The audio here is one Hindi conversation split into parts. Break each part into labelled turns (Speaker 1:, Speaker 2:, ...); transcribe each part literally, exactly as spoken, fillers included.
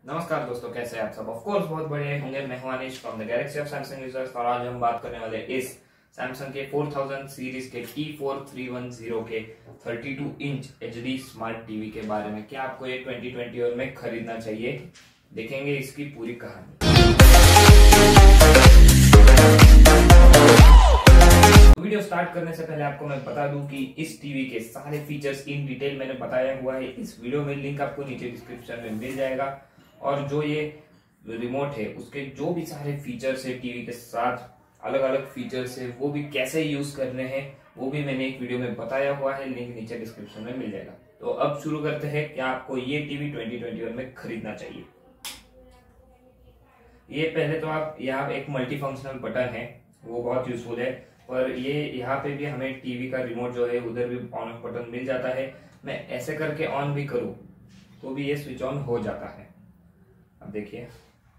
Speaker 1: नमस्कार दोस्तों, कैसे हैं आप सब। ऑफ कोर्स बहुत बढ़िया होंगे। मैं हूं Anish from the galaxy of Samsung users और आज हम बात करने वाले इस सैमसंग के फोर थाउज़ेंड सीरीज के T four three one zero के thirty two inch HD smart TV के बारे में। क्या आपको ये ट्वेंटी ट्वेंटी में खरीदना चाहिए, देखेंगे इसकी पूरी कहानी। वीडियो स्टार्ट करने से पहले आपको मैं बता दूं कि इस टीवी के सारे फीचर्स इन डिटेल मैंने बताया हुआ है इस वीडियो में। लिंक आपको नीचे डिस्क्रिप्शन में मिल जाएगा और जो ये रिमोट है उसके जो भी सारे फीचर्स है टीवी के साथ, अलग अलग फीचर्स है, वो भी कैसे यूज करने हैं वो भी मैंने एक वीडियो में बताया हुआ है। लिंक नीचे डिस्क्रिप्शन में मिल जाएगा। तो अब शुरू करते हैं, क्या आपको ये टीवी ट्वेंटी ट्वेंटी में खरीदना चाहिए। ये पहले तो आप यहाँ एक मल्टी फंक्शनल बटन है, वो बहुत यूजफुल है। और ये यहाँ पे भी हमें टीवी का रिमोट जो है उधर भी ऑन ऑफ बटन मिल जाता है। मैं ऐसे करके ऑन भी करूँ तो भी ये स्विच ऑन हो जाता है। अब देखिए,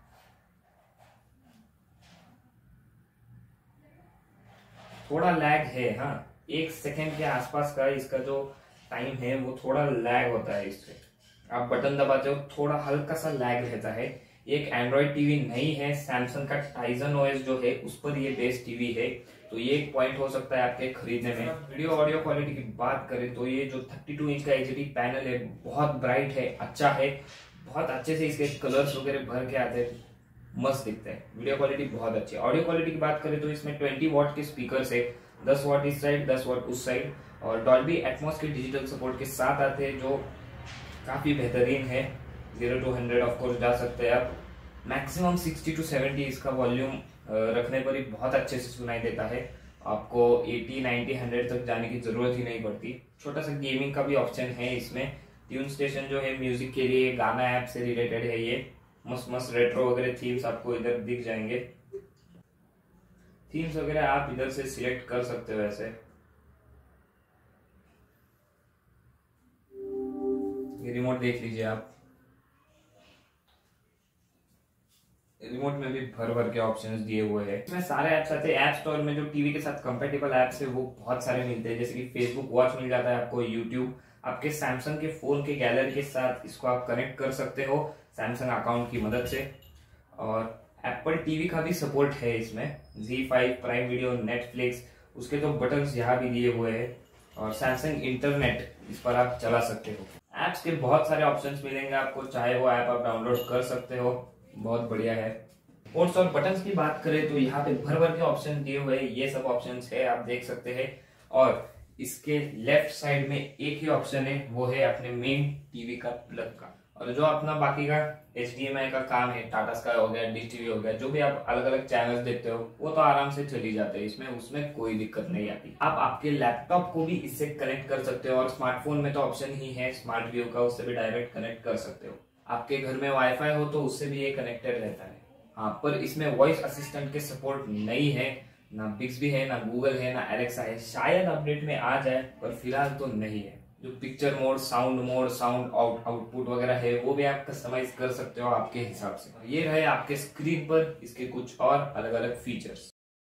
Speaker 1: थोड़ा लैग है, हाँ, एक सेकेंड के आसपास का इसका जो टाइम है वो थोड़ा लैग होता है। इससे आप बटन दबाते हो थोड़ा हल्का सा लैग रहता है। एक एंड्रॉइड टीवी नहीं है, सैमसंग का टाइजन ओएस जो है उस पर ये बेस टीवी है, तो ये एक पॉइंट हो सकता है आपके खरीदने में। वीडियो ऑडियो क्वालिटी की बात करें तो ये जो थर्टी टू इंच का एचडी पैनल है बहुत ब्राइट है, अच्छा है, बहुत अच्छे से इसके कलर्स वगैरह भर के आते हैं, मस्त दिखते हैं। वीडियो क्वालिटी बहुत अच्छी है। ऑडियो क्वालिटी की बात करें तो इसमें ट्वेंटी वॉट के स्पीकर है, दस वॉट इस साइड दस वॉट उस साइड, और डॉल्बी एटमॉस के डिजिटल सपोर्ट के साथ आते हैं जो काफी बेहतरीन है। Zero to hundred of course जा सकते हैं आप। मैक्सिमम सिक्सटी टू सेवेंटी इसका वॉल्यूम रखने पर ही बहुत अच्छे से सुनाई देता है। आपको एटी नाइंटी हंड्रेड तक जाने की जरूरत ही नहीं पड़ती। छोटा सा गेमिंग का भी ऑप्शन है इसमें। ट्यून स्टेशन जो है म्यूजिक के लिए, गाना ऐप से रिलेटेड है ये। मस्त मस्त रेट्रो वगैरह थीम्स आपको इधर दिख जाएंगे। थीम्स वगैरह आप इधर से सिलेक्ट कर सकते हो। ऐसे ये रिमोट देख लीजिए आप, रिमोट में भी भर भर के ऑप्शंस दिए हुए हैं। इसमें सारे ऐप्स आते हैं। ऐप स्टोर में जो टीवी के साथ कंपेटेबल ऐप्स है वो बहुत सारे मिलते हैं, जैसे कि फेसबुक वॉच मिल जाता है आपको, यूट्यूब। आपके सैमसंग के फोन के गैलरी के साथ इसको आप कनेक्ट कर सकते हो सैमसंग अकाउंट की मदद से। और एप्पल टीवी का भी सपोर्ट है इसमें, Zee five, prime video, Netflix, उसके तो बटन्स यहाँ भी दिए हुए हैं। और सैमसंग इंटरनेट इस पर आप चला सकते हो। एप्स के बहुत सारे ऑप्शंस मिलेंगे आपको, चाहे वो ऐप आप डाउनलोड कर सकते हो, बहुत बढ़िया है। पोर्ट्स और बटन्स की बात करें तो यहाँ पे भर भर के ऑप्शन दिए हुए हैं, ये सब ऑप्शंस है, आप देख सकते हैं। और इसके लेफ्ट साइड में एक ही ऑप्शन है, वो है अपने मेन टीवी का प्लग का। और जो अपना बाकी का एच डी एम आई का काम है, टाटा स्काई हो गया, डिश टीवी हो गया, जो भी आप अलग अलग चैनल्स देखते हो वो तो आराम से चली जाते हैं इसमें, उसमें कोई दिक्कत नहीं आती। आप आपके लैपटॉप को भी इससे कनेक्ट कर सकते हो। और स्मार्टफोन में तो ऑप्शन ही है स्मार्ट व्यू का, उससे भी डायरेक्ट कनेक्ट कर सकते हो। आपके घर में वाईफाई हो तो उससे भी ये कनेक्टेड रहता है। हाँ, पर इसमें वॉइस असिस्टेंट के सपोर्ट नहीं है, ना बिक्सबी है, ना गूगल है, ना एलेक्सा है। शायद अपडेट में आ जाए पर फिलहाल तो नहीं है। जो picture mode, sound mode, sound out output वगैरह है वो भी आप कस्टमाइज कर सकते हो आपके हिसाब से। ये रहे आपके स्क्रीन पर इसके कुछ और अलग अलग फीचर्स।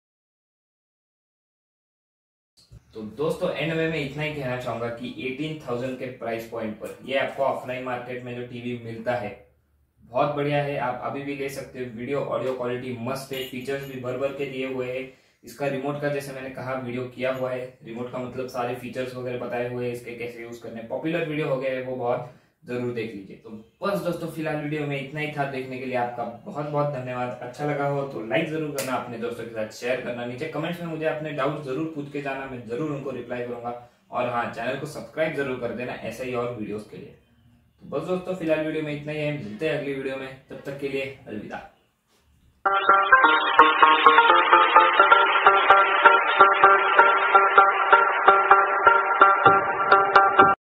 Speaker 1: तो दोस्तों एंड में मैं इतना ही कहना चाहूंगा कि अठारह हज़ार के प्राइस पॉइंट पर ये आपको ऑफलाइन मार्केट में जो टीवी मिलता है बहुत बढ़िया है, आप अभी भी ले सकते हो। वीडियो ऑडियो क्वालिटी मस्त है, फीचर्स भी भर भर के दिए हुए हैं। इसका रिमोट का जैसे मैंने कहा वीडियो किया हुआ है, रिमोट का मतलब सारे फीचर्स वगैरह बताए हुए हैं, इसके कैसे यूज करने, पॉपुलर वीडियो हो गए वो बहुत जरूर देख लीजिए। तो बस दोस्तों फिलहाल वीडियो में इतना ही था। देखने के लिए आपका बहुत बहुत धन्यवाद। अच्छा लगा हो तो लाइक जरूर करना, अपने दोस्तों के साथ शेयर करना, नीचे कमेंट्स में मुझे अपने डाउट जरूर पूछ के जाना, मैं जरूर उनको रिप्लाई करूंगा। और हाँ, चैनल को सब्सक्राइब जरूर कर देना ऐसे ही और वीडियोस के लिए। तो बस दोस्तों फिलहाल वीडियो में इतना ही है, मिलते हैं अगली वीडियो में, तब तक के लिए अलविदा।